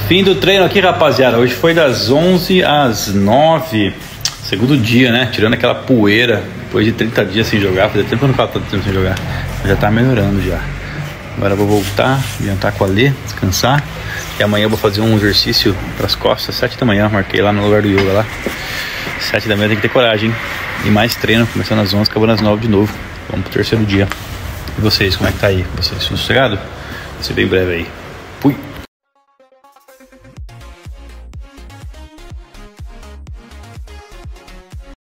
Fim do treino aqui, rapaziada. Hoje foi das 11 às 9. Segundo dia, né? Tirando aquela poeira. Depois de 30 dias sem jogar. Fazia tempo que eu não ficava tanto tempo sem jogar. Já tá melhorando já. Agora eu vou voltar, jantar com a Lê, descansar. E amanhã eu vou fazer um exercício pras costas, 7 da manhã. Marquei lá no lugar do yoga lá. 7 da manhã tem que ter coragem, hein? E mais treino, começando às 11, acabando às 9 de novo. Vamos pro terceiro dia. E vocês, como é que tá aí? Vocês, sossegado? Vai ser bem breve aí.